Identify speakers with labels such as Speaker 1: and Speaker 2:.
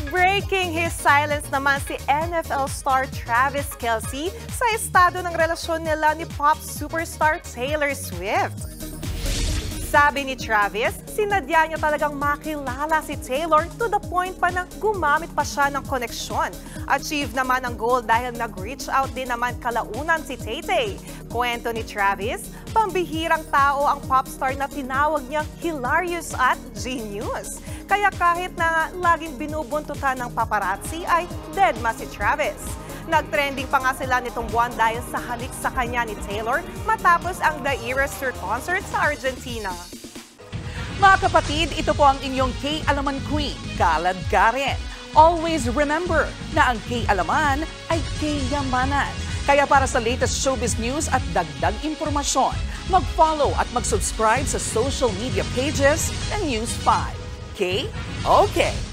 Speaker 1: Breaking his silence naman si NFL star Travis Kelce sa estado ng relasyon nila ni pop superstar Taylor Swift. Sabi ni Travis, sinadya niya talagang makilala si Taylor to the point pa na gumamit pa siya ng koneksyon. Achieve naman ang goal dahil nag-reach out din naman kalaunan si Tay-Tay. Kwento ni Travis, pambihirang tao ang popstar na tinawag niyang hilarious at genius. Kaya kahit na laging binubuntutan ng paparazzi ay deadma si Travis. Nag-trending pa nga sila nitong buwan dahil sa halik sa kanya ni Taylor matapos ang The Eras Tour concert sa Argentina.
Speaker 2: Mga kapatid, ito po ang inyong K-Alaman Queen, Kalad Karen. Always remember na ang K-Alaman ay K-Yamanan. Kaya para sa latest showbiz news at dagdag impormasyon, mag-follow at mag-subscribe sa social media pages ng News 5. K? Okay.